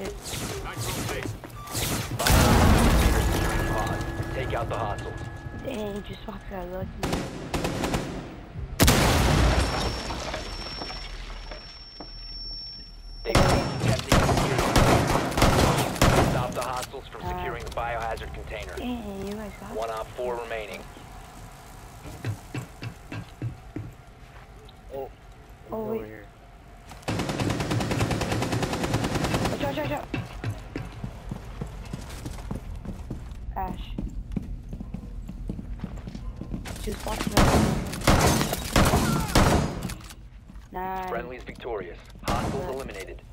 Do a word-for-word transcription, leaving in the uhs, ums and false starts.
it. Take out the hostiles. Dang, just fucking got lucky. Stop the hostiles from securing the biohazard container. Dang, you guys got One op four remaining. Oh, Oh, over wait. here. Watch out, watch out, watch out. Ash. Just fucking up. Nice. Friendly's victorious. Hostiles eliminated.